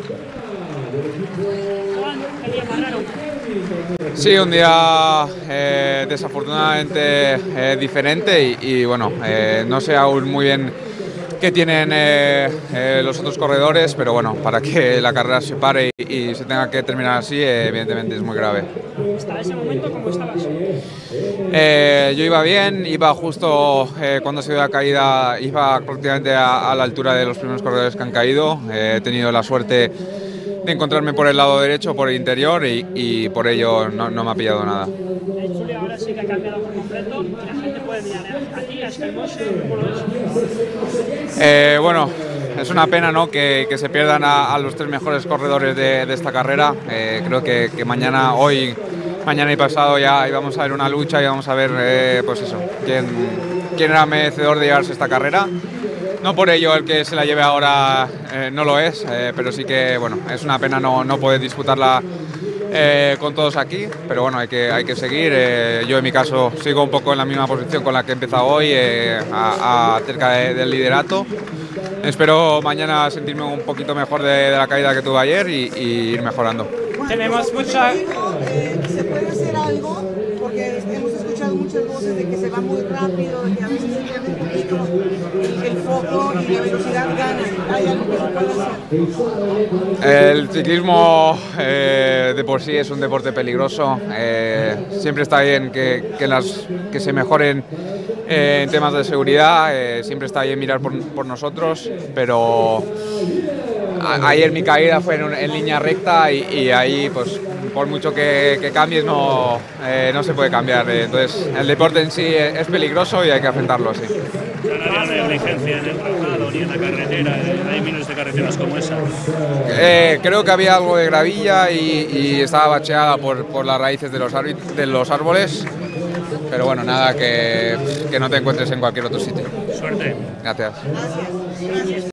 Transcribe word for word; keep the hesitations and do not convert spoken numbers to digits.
Sí, un día eh, desafortunadamente eh, diferente y, y bueno, eh, no sé aún muy bien qué tienen eh, eh, los otros corredores, pero bueno, para que la carrera se pare y, y se tenga que terminar así, eh, evidentemente es muy grave. ¿Hasta ese momento cómo estabas? Eh, yo iba bien, iba justo eh, cuando se dio la caída, iba prácticamente a, a la altura de los primeros corredores que han caído. Eh, he tenido la suerte de encontrarme por el lado derecho, por el interior y, y por ello no, no me ha pillado nada. El Zulia ahora sí que ha cambiado por completo y la gente puede mirar a ti, a Esquermosa, ¿cómo lo ves? Eh, bueno, es una pena, ¿no?, que, que se pierdan a, a los tres mejores corredores de, de esta carrera. Eh, creo que, que mañana, hoy, mañana y pasado ya íbamos a ver una lucha y vamos a ver, eh, pues eso, quién, quién era merecedor de llevarse esta carrera. No por ello el que se la lleve ahora eh, no lo es, eh, pero sí que bueno, es una pena no, no poder disputarla eh, con todos aquí, pero bueno, hay que, hay que seguir. Eh, yo en mi caso sigo un poco en la misma posición con la que he empezado hoy, eh, a, a cerca de, del liderato. Espero mañana sentirme un poquito mejor de, de la caída que tuve ayer y, y ir mejorando. Tenemos mucha... Eh, ¿Se puede hacer algo? Porque hemos escuchado muchas voces de que se va muy rápido, de que a veces se pierde un poquito el foco y la velocidad gana. ¿Hay algo que se puede hacer? El ciclismo eh, de por sí es un deporte peligroso. Eh, siempre está bien que, que, las, que se mejoren eh, en temas de seguridad. Eh, siempre está bien mirar por, por nosotros, pero a, ayer mi caída fue en, en línea recta y, y ahí, pues, por mucho que, que cambies, no, eh, no se puede cambiar. Entonces, el deporte en sí es peligroso y hay que afrontarlo así. No hay negligencia en el trazado ni en la carretera, hay miles de carreteras como esa. Eh, creo que había algo de gravilla y, y estaba bacheada por, por las raíces de los, de los árboles, pero bueno, nada que, que no te encuentres en cualquier otro sitio. Suerte. Gracias. Gracias. Gracias.